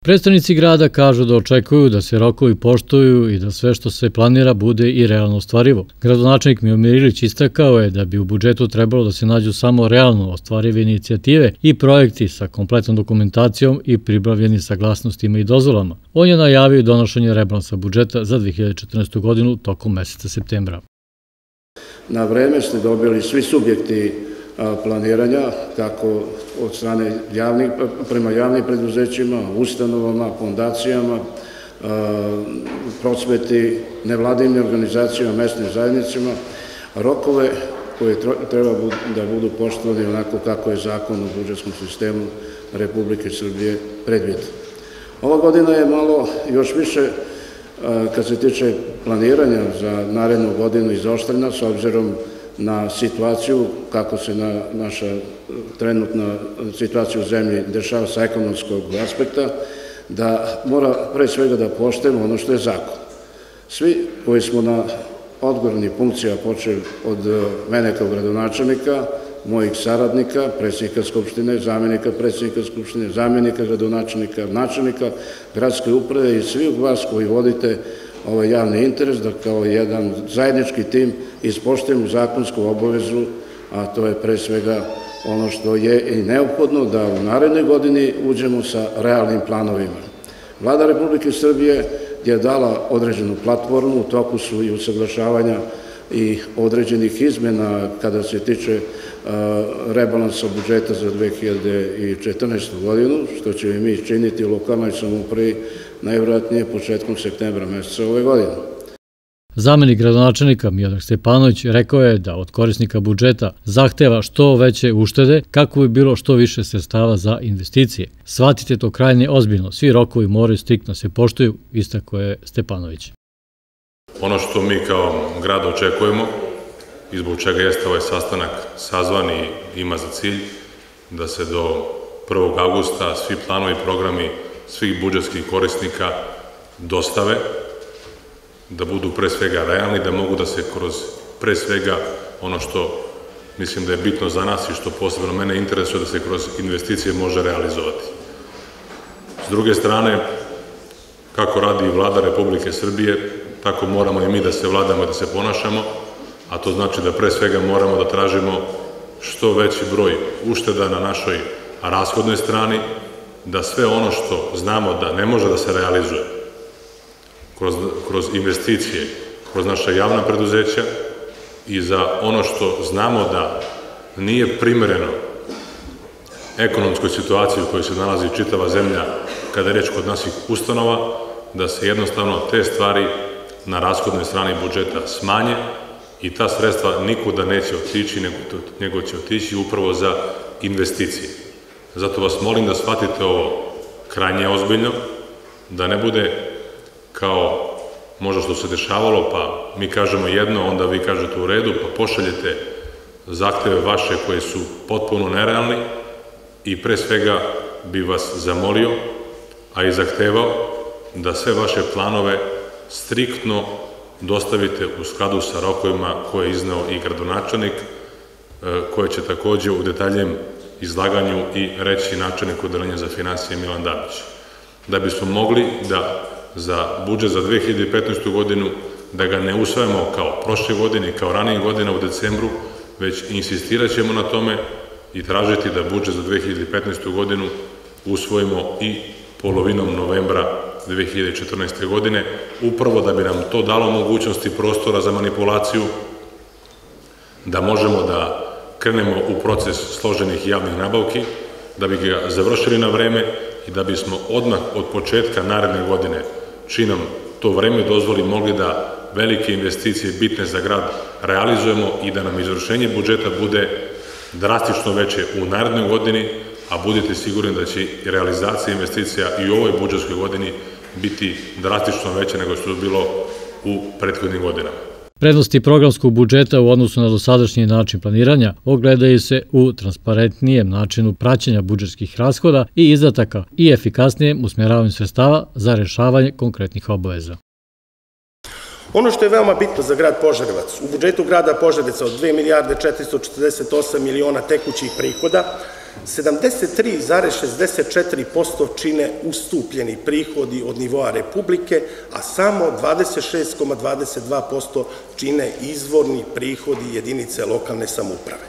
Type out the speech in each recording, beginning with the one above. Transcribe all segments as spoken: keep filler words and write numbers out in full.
Predstavnici grada kažu da očekuju da se rokovi poštuju i da sve što se planira bude i realno ostvarivo. Gradonačelnik Miomir Ilić istakao je da bi u budžetu trebalo da se nađu samo realno ostvarive inicijative i projekti sa kompletnom dokumentacijom i pribavljenim saglasnostima i dozvolama. On je najavio donošenje rebalansa budžeta za dve hiljade četrnaestu. godinu tokom meseca septembra. Na vreme ste dobili svi subjekti planiranja, kako od strane javnih, prema javnim preduzećima, ustanovama, fondacijama, prosveti, nevladinim organizacijama, mesnim zajednicama, rokove koje treba da budu poštovani onako kako je zakon o budžetskom sistemu Republike Srbije predvidio. Ova godina je malo još više, kad se tiče planiranja za narednu godinu, izoštrena s obzirom na situaciju, kako se na naša trenutna situacija u zemlji dešava sa ekonomskog aspekta, da mora pre svega da poštujemo ono što je zakon. Svi koji smo na odgovornih funkcija, počeli od mene kao gradonačelnika, mojih saradnika, predsjednika Skupštine, zamenika predsjednika Skupštine, zamenika gradonačelnika, načelnika gradske uprave i svih vas koji vodite ovaj javni interes, da kao jedan zajednički tim ispoštujemo zakonsku obavezu, a to je pre svega ono što je i neophodno da u narednoj godini uđemo sa realnim planovima. Vlada Republike Srbije je dala određenu platformu, u toku su i usaglašavanja i određenih izmena kada se tiče rebalansa budžeta za dve hiljade četrnaestu. godinu, što ćemo mi činiti u lokalnoj samoupravi najvjerojatnije početkom septembra meseca ove godine. Zamenik gradonačelnika Miodrag Stepanović rekao je da od korisnika budžeta zahteva što veće uštede kako bi bilo što više sredstava za investicije. Shvatite to krajnje ozbiljno, svi rokovi moraju striktno se poštuju, istakao je Stepanović. Ono što mi kao grad očekujemo i zbog čega jeste ovaj sastanak sazvan i ima za cilj da se do prvog avgusta svi planovi i programi svih budžetskih korisnika dostave, da budu pre svega realni, da mogu da se kroz pre svega ono što mislim da je bitno za nas i što posebno mene interesuje, da se kroz investicije može realizovati. S druge strane, kako radi i Vlada Republike Srbije, tako moramo i mi da se vladamo i da se ponašamo, a to znači da pre svega moramo da tražimo što veći broj ušteda na našoj rashodnoj strani, da sve ono što znamo da ne može da se realizuje kroz, kroz investicije, kroz naša javna preduzeća i za ono što znamo da nije primereno ekonomskoj situaciji u kojoj se nalazi čitava zemlja kada je reč kod naših ustanova, da se jednostavno te stvari na rashodnoj strani budžeta smanje i ta sredstva nikuda neće otići, nego će otići upravo za investicije. Zato vas molim da shvatite ovo krajnje ozbiljno, da ne bude kao možda što se dešavalo, pa mi kažemo jedno, onda vi kažete u redu, pa pošaljete zahteve vaše koje su potpuno nerealni i pre svega bi vas zamolio, a i zahtevao da sve vaše planove striktno dostavite u skladu sa rokovima koje je izneo i gradonačelnik, koje će takođe u detaljem izlaganju i reći načelnik odeljenja za finansije Milan Dabić. Da bismo mogli da za budžet za dve hiljade petnaestu. godinu, da ga ne usvajamo kao prošle godine, kao ranije godina u decembru, već insistirat ćemo na tome i tražiti da budžet za dve hiljade petnaestu. godinu usvojimo i polovinom novembra dve hiljade četrnaeste. godine, upravo da bi nam to dalo mogućnosti prostora za manipulaciju, da možemo da krenemo u proces složenih javnih nabavki, da bi ga završili na vreme i da bismo odmah od početka naredne godine, činom to vreme dozvoli, mogli da velike investicije bitne za grad realizujemo i da nam izvršenje budžeta bude drastično veće u narednoj godini, a budite sigurni da će realizacija investicija i u ovoj budžetskoj godini biti drastično veće nego što je bilo u prethodnim godinama. Prednosti programskog budžeta u odnosu na dosadašnji način planiranja ogledaju se u transparentnijem načinu praćenja budžetskih rashoda i izdataka i efikasnijem usmjeravanju sredstava za rešavanje konkretnih obaveza. Ono što je veoma bitno za grad Požarevac, u budžetu grada Požarevca od dve milijarde četiristo četrdeset osam miliona tekućih prihoda, sedamdeset tri zarez šezdeset četiri posto čine ustupljeni prihodi od nivoa Republike, a samo dvadeset šest zarez dvadeset dva posto čine izvorni prihodi jedinice lokalne samouprave.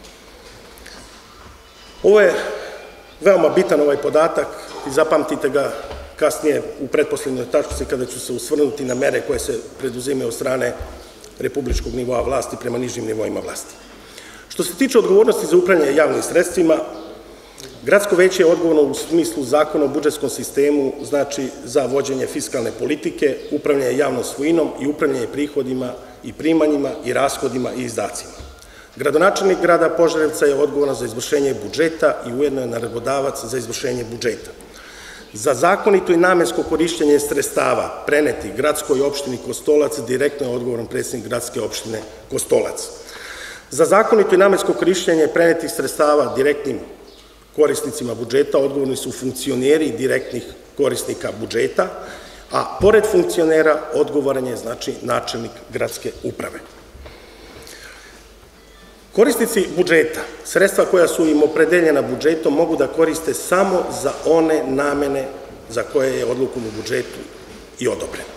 Ovo je veoma bitan ovaj podatak i zapamtite ga kasnije u pretposlednjoj tačci kada ću se usvrnuti na mere koje se preduzimaju od strane republičkog nivoa vlasti prema nižim nivoima vlasti. Što se tiče odgovornosti za upravljanje javnim sredstvima, gradsko veće je odgovorno u smislu zakona o budžetskom sistemu, znači za vođenje fiskalne politike, upravljanje javnom svojinom i upravljanje prihodima i primanjima i rashodima i izdacima. Gradonačelnik grada Požarevca je odgovoran za izvršenje budžeta i ujedno je naredbodavac za izvršenje budžeta. Za zakonito i namensko korišćenje sredstava preneti gradskoj opštini Kostolac direktno je odgovoran predsjednik gradske opštine Kostolac. Za zakonito i namensko korišćenje prenetih sredstava direktnim korisnicima budžeta odgovorni su funkcioneri direktnih korisnika budžeta, a pored funkcionera odgovoran je znači načelnik gradske uprave. Korisnici budžeta, sredstva koja su im opredeljena budžetom mogu da koriste samo za one namene za koje je odlukom u budžetu i odobreno.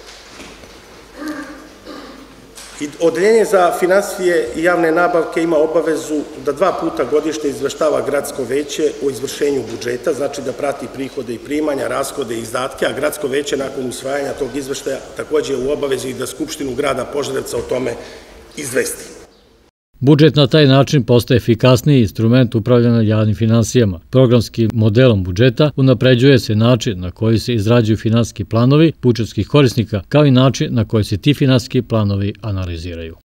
Odeljenje za finansije i javne nabavke ima obavezu da dva puta godišnje izveštava gradsko veće o izvršenju budžeta, znači da prati prihode i primanja, rashode i izdatke, a gradsko veće nakon usvajanja tog izveštaja takođe je u obavezi i da Skupštinu grada Požarevca o tome izvesti. Budžet na taj način postaje efikasniji instrument upravljanja javnim finansijama. Programskim modelom budžeta unapređuje se način na koji se izrađuju finansijski planovi budžetskih korisnika, kao i način na koji se ti finansijski planovi analiziraju.